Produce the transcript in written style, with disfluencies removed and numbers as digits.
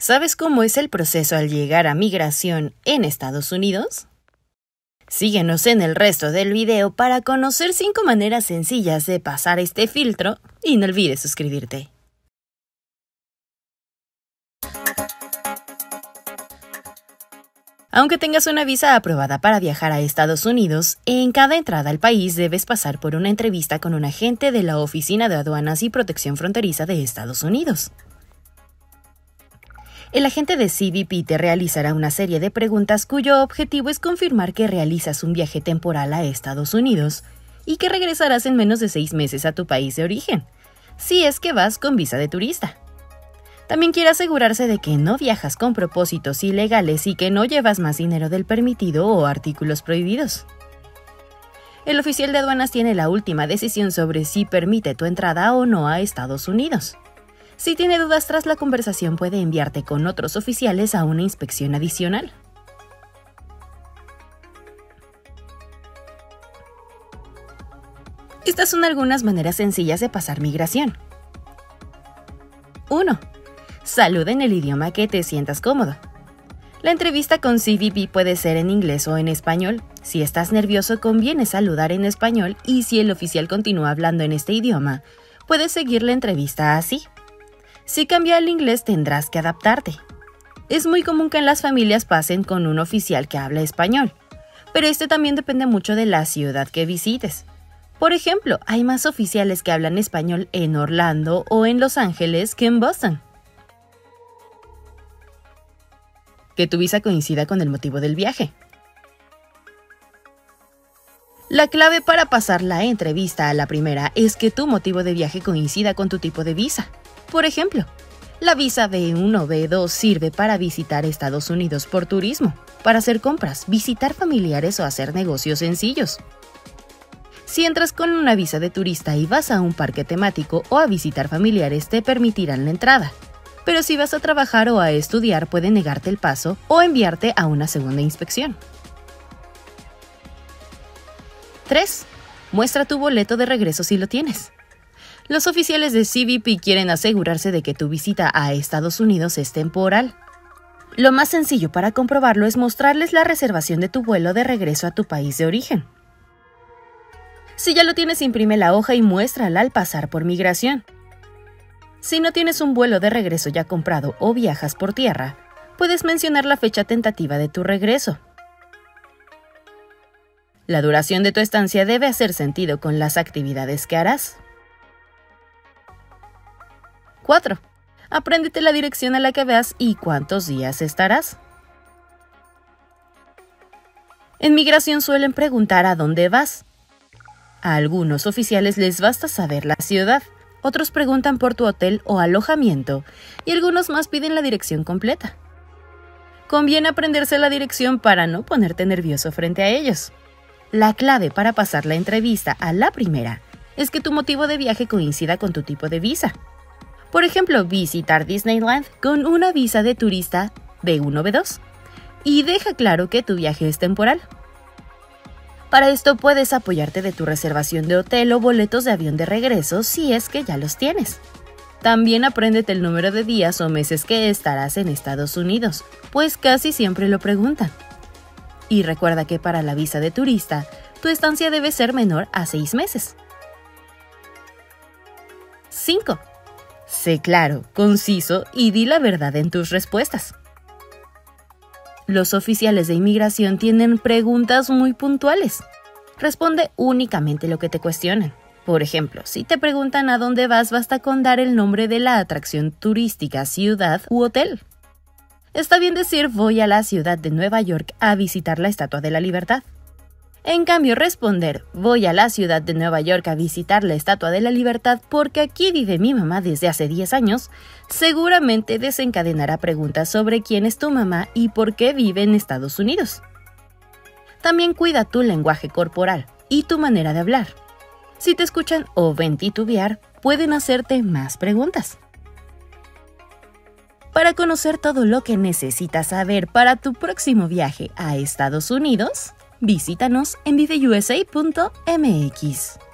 ¿Sabes cómo es el proceso al llegar a migración en Estados Unidos? Síguenos en el resto del video para conocer 5 maneras sencillas de pasar este filtro y no olvides suscribirte. Aunque tengas una visa aprobada para viajar a Estados Unidos, en cada entrada al país debes pasar por una entrevista con un agente de la Oficina de Aduanas y Protección Fronteriza de Estados Unidos. El agente de CBP te realizará una serie de preguntas cuyo objetivo es confirmar que realizas un viaje temporal a Estados Unidos y que regresarás en menos de 6 meses a tu país de origen, si es que vas con visa de turista. También quiere asegurarse de que no viajas con propósitos ilegales y que no llevas más dinero del permitido o artículos prohibidos. El oficial de aduanas tiene la última decisión sobre si permite tu entrada o no a Estados Unidos. Si tiene dudas tras la conversación, puede enviarte con otros oficiales a una inspección adicional. Estas son algunas maneras sencillas de pasar migración. 1. Saluda en el idioma que te sientas cómodo. La entrevista con CBP puede ser en inglés o en español. Si estás nervioso, conviene saludar en español y si el oficial continúa hablando en este idioma, puedes seguir la entrevista así. Si cambia al inglés, tendrás que adaptarte. Es muy común que en las familias pasen con un oficial que habla español, pero este también depende mucho de la ciudad que visites. Por ejemplo, hay más oficiales que hablan español en Orlando o en Los Ángeles que en Boston. Que tu visa coincida con el motivo del viaje. La clave para pasar la entrevista a la primera es que tu motivo de viaje coincida con tu tipo de visa. Por ejemplo, la visa B1 o B2 sirve para visitar Estados Unidos por turismo, para hacer compras, visitar familiares o hacer negocios sencillos. Si entras con una visa de turista y vas a un parque temático o a visitar familiares, te permitirán la entrada. Pero si vas a trabajar o a estudiar, pueden negarte el paso o enviarte a una segunda inspección. 3. Muestra tu boleto de regreso si lo tienes. Los oficiales de CBP quieren asegurarse de que tu visita a Estados Unidos es temporal. Lo más sencillo para comprobarlo es mostrarles la reservación de tu vuelo de regreso a tu país de origen. Si ya lo tienes, imprime la hoja y muéstrala al pasar por migración. Si no tienes un vuelo de regreso ya comprado o viajas por tierra, puedes mencionar la fecha tentativa de tu regreso. La duración de tu estancia debe hacer sentido con las actividades que harás. 4. Apréndete la dirección a la que vas y cuántos días estarás. En migración suelen preguntar a dónde vas. A algunos oficiales les basta saber la ciudad, otros preguntan por tu hotel o alojamiento y algunos más piden la dirección completa. Conviene aprenderse la dirección para no ponerte nervioso frente a ellos. La clave para pasar la entrevista a la primera es que tu motivo de viaje coincida con tu tipo de visa. Por ejemplo, visitar Disneyland con una visa de turista B1 o B2. Y deja claro que tu viaje es temporal. Para esto puedes apoyarte de tu reservación de hotel o boletos de avión de regreso si es que ya los tienes. También apréndete el número de días o meses que estarás en Estados Unidos, pues casi siempre lo preguntan. Y recuerda que para la visa de turista, tu estancia debe ser menor a 6 meses. 5. Sé claro, conciso y di la verdad en tus respuestas. Los oficiales de inmigración tienen preguntas muy puntuales. Responde únicamente lo que te cuestionan. Por ejemplo, si te preguntan a dónde vas, basta con dar el nombre de la atracción turística, ciudad u hotel. Está bien decir voy a la ciudad de Nueva York a visitar la Estatua de la Libertad. En cambio, responder voy a la ciudad de Nueva York a visitar la Estatua de la Libertad porque aquí vive mi mamá desde hace 10 años, seguramente desencadenará preguntas sobre quién es tu mamá y por qué vive en Estados Unidos. También cuida tu lenguaje corporal y tu manera de hablar. Si te escuchan o ven titubear, pueden hacerte más preguntas. Para conocer todo lo que necesitas saber para tu próximo viaje a Estados Unidos, visítanos en viveusa.mx.